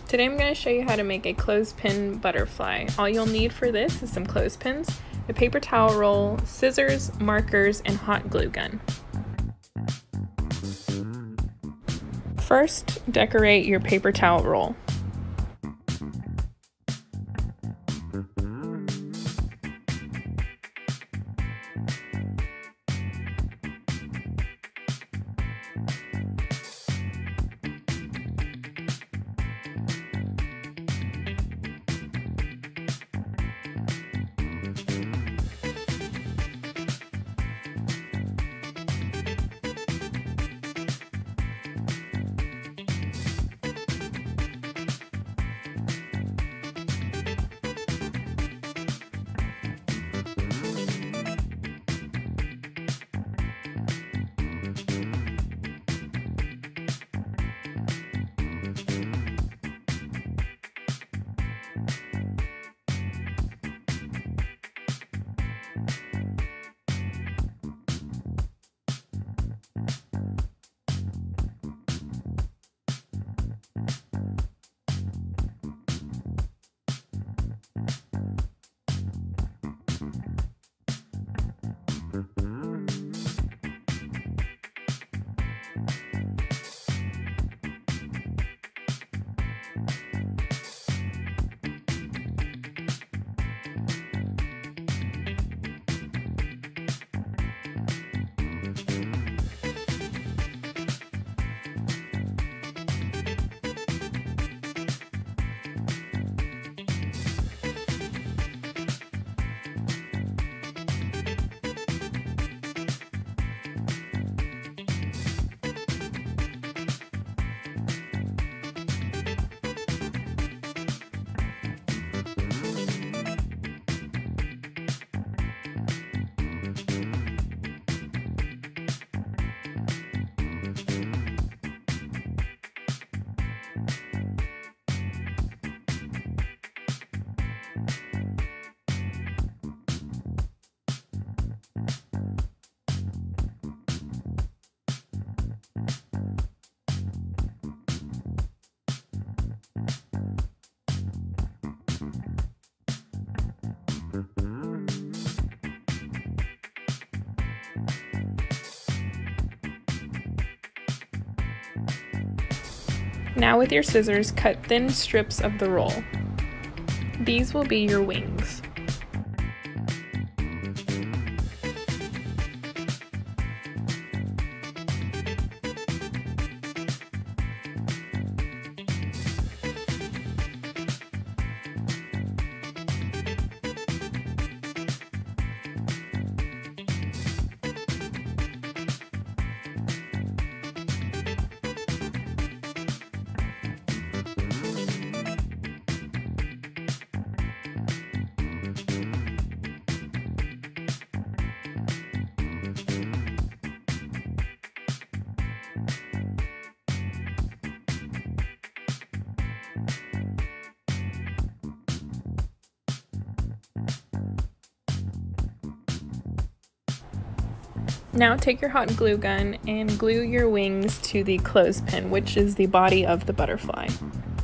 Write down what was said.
Today I'm going to show you how to make a clothespin butterfly. All you'll need for this is some clothespins, a paper towel roll, scissors, markers, and hot glue gun. First, decorate your paper towel roll. Now with your scissors, cut thin strips of the roll. These will be your wings. Now take your hot glue gun and glue your wings to the clothespin, which is the body of the butterfly.